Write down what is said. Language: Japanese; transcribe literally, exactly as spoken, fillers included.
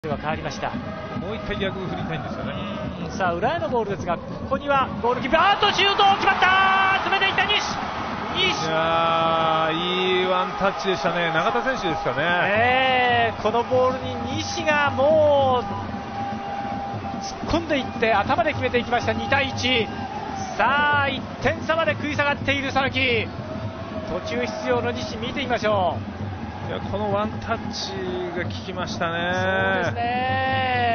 は変わりました。 もう一回逆振りたいんですよね。 さあ裏へのボールですが、ここにはゴールキーパー、あーとシュート決まった。詰めていった西西、 いやー、いいワンタッチでしたね。永田選手ですかね。 えー、このボールに西がもう突っ込んでいって頭で決めていきました。にたいいち。さあいってん差まで食い下がっている佐々木。途中出場の西見てみましょう。 いや、このワンタッチが効きましたね。 そうですね。